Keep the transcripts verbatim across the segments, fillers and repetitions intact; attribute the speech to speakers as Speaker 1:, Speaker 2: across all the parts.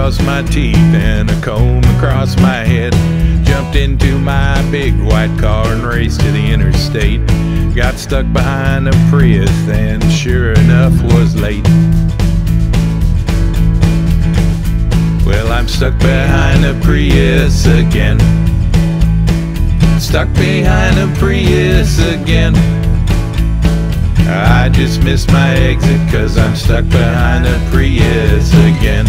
Speaker 1: across my teeth and a comb across my head. Jumped into my big white car and raced to the interstate. Got stuck behind a Prius and sure enough was late. Well, I'm stuck behind a Prius again. Stuck behind a Prius again. I just missed my exit 'cause I'm stuck behind a Prius again.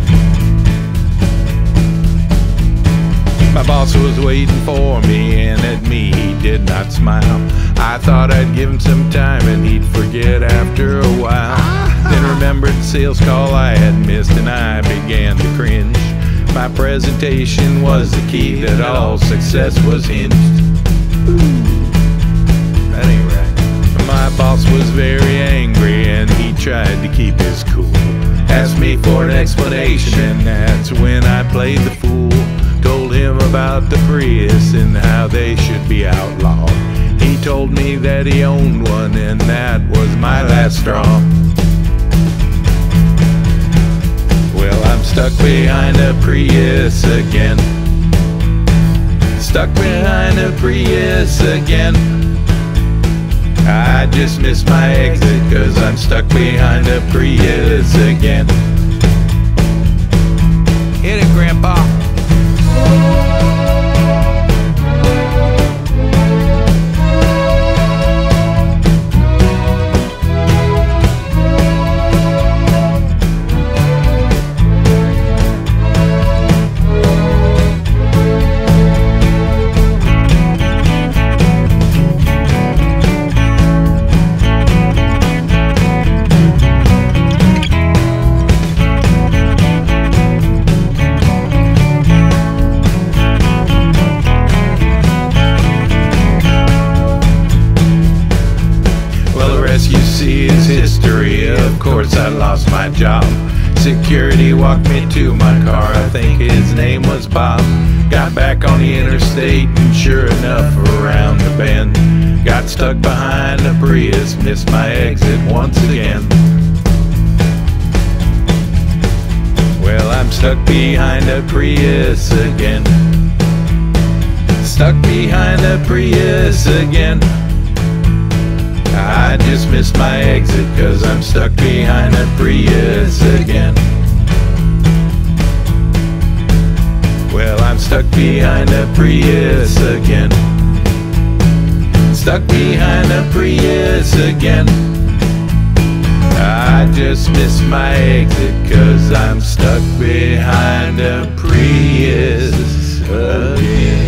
Speaker 1: My boss was waiting for me, and at me he did not smile. I thought I'd give him some time and he'd forget after a while. Then remembered the sales call I had missed and I began to cringe. My presentation was the key that all success was hinged. That ain't right. My boss was very angry and he tried to keep his cool. Asked me for an explanation and that's when I played the fool. Told him about the Prius and how they should be outlawed. He told me that he owned one and that was my last straw. Well, I'm stuck behind a Prius again. Stuck behind a Prius again. I just missed my exit 'cause I'm stuck behind a Prius again. Hit it, Grandpa. You see his history, of course I lost my job. Security walked me to my car, I think his name was Bob. Got back on the interstate and sure enough around the bend, got stuck behind a Prius, missed my exit once again. Well, I'm stuck behind a Prius again. Stuck behind a Prius again. I just missed my exit 'cause I'm stuck behind a Prius again. Well, I'm stuck behind a Prius again. Stuck behind a Prius again. I just missed my exit 'cause I'm stuck behind a Prius again.